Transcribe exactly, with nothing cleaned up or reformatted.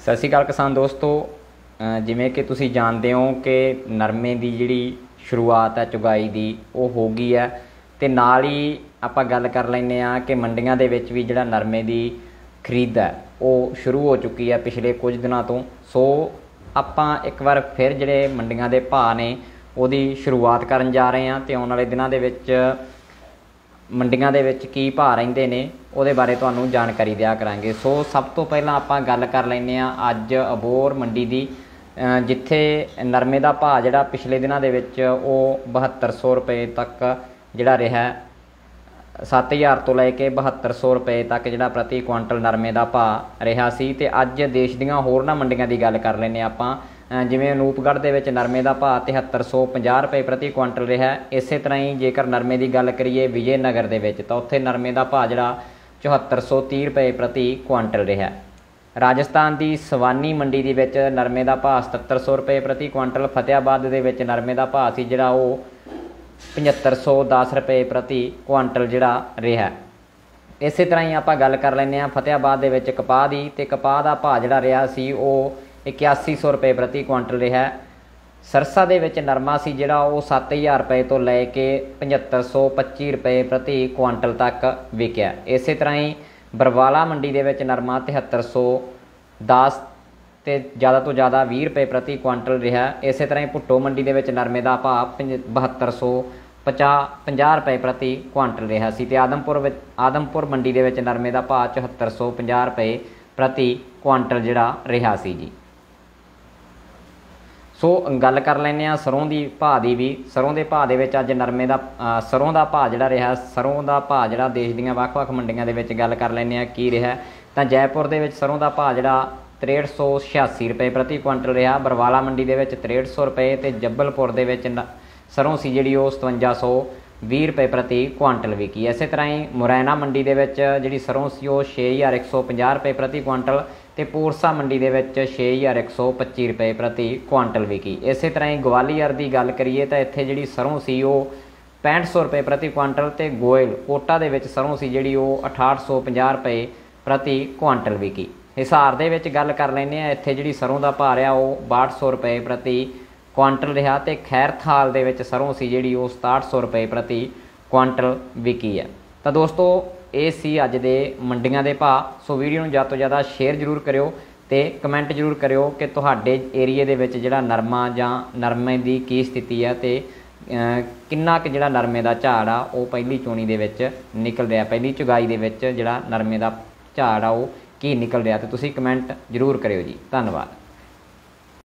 सत श्री अकाल किसान दोस्तों, जिमें कि तुसीं जानते हो कि नरमे की जिहड़ी शुरुआत है चुगाई की वो हो गई है। तो नाल ही आपां गल कर लैंदे आ कि मंडियां दे विच भी जिहड़ा नरमे की खरीद है वो शुरू हो चुकी है पिछले कुछ दिनों तो। सो आपां एक बार फिर जिहड़े मंडियां दे भाव ने उहदी शुरुआत करन जा रहे हैं। तो आउण वाले दिनां दे विच मंडियां दे विच की भाव रहिंदे ने उहदे बारे तुहानूं जानकारी दिया करांगे। सो सब तो पहलां आपां गल कर लैंदे आ अज अबोहर मंडी दी, जिथे नरमे का भाव जिहड़ा पिछले दिनां दे विच वो बहत्तर सौ रुपए तक जिहड़ा रहा, सत्त हज़ार तो लैके बहत्तर सौ रुपए तक जिहड़ा प्रति क्विंटल नरमे का भाव रहा सी। ते अज देश दीआं होरनां मंडियां की गल कर लैंदे आपां, जिवें अनूपगढ़ दे विच नरमे का भाव तिहत्तर सौ पचास रुपए प्रति क्विंटल रहा। इस तरह ही जेकर नरमे की गल करिए विजयनगर दे विच तां उत्थे नरमे का भाव जिहड़ा चौहत्तर सौ तीह रुपए प्रति क्विंटल रहा। राजस्थान की सवानी मंडी दे विच नरमे का भाव सतहत्तर सौ रुपए प्रति क्विंटल, फतेहाबाद दे विच नरमे का भाव सी जिहड़ा वो पचहत्तर सौ दस रुपए प्रति क्विंटल जिहड़ा रहा। इस तरह ही आपां गल कर लैंदे आ फतेहाबाद दे विच कपाह दी, ते कपाह दा भाव जिहड़ा रहा सी वो इक्यासी सौ रुपए प्रति क्विंटल रहा। सरसा दे विच नरमा सी जिहड़ा वो सत्त हज़ार रुपए तो लैके पचहत्तर सौ पच्ची रुपए प्रति क्विंटल तक विकिया। इस तरह ही बरवाला मंडी दे विच नरमा तिहत्तर सौ दस ते ज़्यादा तो ज़्यादा भी रुपए प्रति क्विंटल रहा। इस तरह ही भुट्टो मंडी दे विच नरमे का भाव बहत्तर सौ पचास पंजाह रुपए प्रति क्विंटल रहा सी। ते आदमपुर आदमपुर मंडी दे विच नरमे का भाव चौहत्तर सौ पंजाह रुपए प्रति क्विंटल जिहड़ा रहा सी जी। सो गल कर लैंदे आ सरों की भाव की भी। सरों के भाव दे विच अज नरमे का सरों का भाव जिहड़ा रहा, सरों का भाव जिहड़ा देश दीआं वख-वख मंडियां दे विच गल कर लैंदे आ की रहा। तां जयपुर दे विच सरों का भाव जिहड़ा तिरेहठ सौ छियासी रुपए प्रति क्विंटल रहा। बरवाला मंडी दे विच तिरेहठ सौ रुपए ते जब्बलपुर दे विच सरों सी जिहड़ी वो सतवंजा सौ भी रुपए प्रति क्विंटल विकी। इस तरह ही मुरैना मंडी दे विच जिहड़ी सरों सी वो छे हज़ार एक सौ पचास रुपए प्रति क्विंटल ते पूरसा मंडी दे विच छे हज़ार एक सौ पच्ची रुपए प्रति क्विंटल विकी। इस तरह ही ग्वालियर की गल करिए तो इत्थे जिहड़ी सरों सी वो पैंठ सौ रुपए प्रति क्विंटल ते गोयल कोटा दे विच सरों सी जिहड़ी वो अठाहठ सौ पचास रुपए प्रति क्विंटल विकी। हिसार दे विच गल कर लैंदे आ, इत्थे जिहड़ी सरों का भाव रहा वो बाहठ सौ रुपए प्रति क्विंटल रहा। तो खैर थाल दे विच सरों सी जिहड़ी वो सताहठ सौ रुपए प्रति क्विंटल विकी है। तो दोस्तों ये सी अज दे मंडियां दे भाव। सो वीडियो नूं ज़्यादा तो ज़्यादा शेयर जरूर करियो ते कमेंट जरूर करियो कि तुहाडे एरिए दे विच जिहड़ा नरमा जां नरमे की की स्थिति है, ते किन्ना क जिहड़ा नरमे का झाड़ आ वो पहली चोणी दे विच निकल रहा, पहली चुगाई दे विच जिहड़ा नरमे का झाड़ आ वो की निकल रहा। तो तुसीं कमेंट जरूर करियो जी। धन्नवाद।